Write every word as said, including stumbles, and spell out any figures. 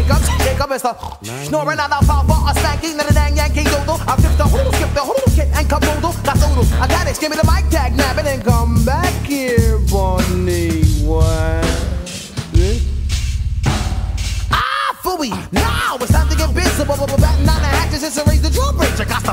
hiccups, here come Mister Snoring out loud, power for a stanky, not a dang Yankee doodle. I flip the hoodle, skip the hoodle, kit and caboodle. Got doodle, I got it, give me the mic tag, nab it and come back here, Bonnie. What? Ah, phooey, now it's time to get busy. Batting down the hatches, it's a raise the drawbridge. I got